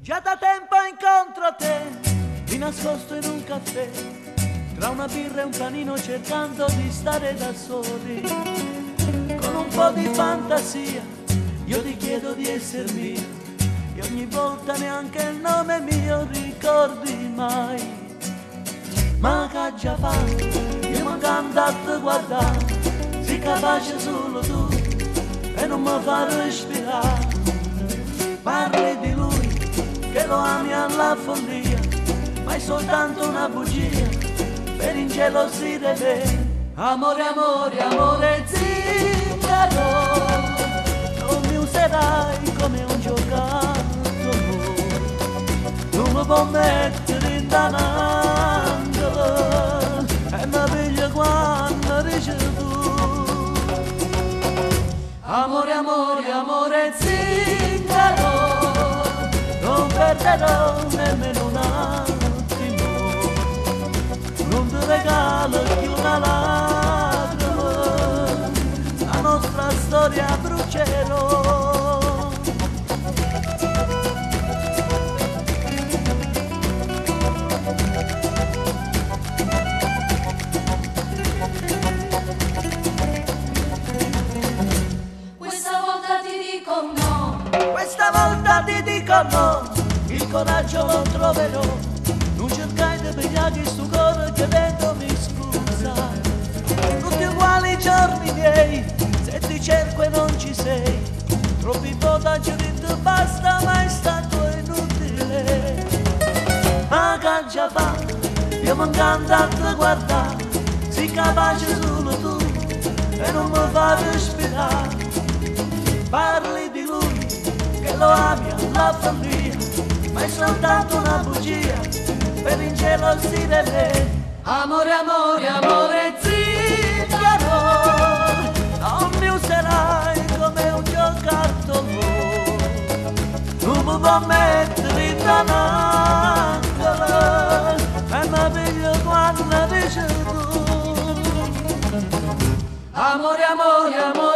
Già da tempo incontro te, di nascosto in un caffè, tra una birra e un panino cercando di stare da soli. Con un po' di fantasia io ti chiedo di essere mio, e ogni volta neanche il nome mio ricordi mai. Ma che già fa, io mi canto a te guardare, sei capace solo tu e non mi fa respirare. Parli di lui che lo ami alla follia, ma è soltanto una bugia per ingelosire te. Amore, amore, amore zingaro, non mi userai come un giocattolo, non mi può mettere in danaro e mi piglia quando dici tu. Amore, amore, amore zingaro, non perderò nemmeno un attimo, non ti regalo più una lacrima, la nostra storia brucerò. Questa volta ti dico no, Questa volta ti dico no, il coraggio lo troverò. Non cercai di pigliare sto cuore che dentro mi spruzza. Tutti uguali i giorni miei, se ti cerco e non ci sei. Troppi votaggi di te basta, ma è stato inutile. Ma che già fa, io mi canto a te guardare, sei capace solo tu e non mi fa respirare. Parli di lui che lo ami alla follia, ma è soltanto una bugia per ingelosire me. Amore, amore, amore zingaro, non mi userai come un giocattolo, non mi può mettere in danaro e mi piglio quando dici tu. Amore, amore, amore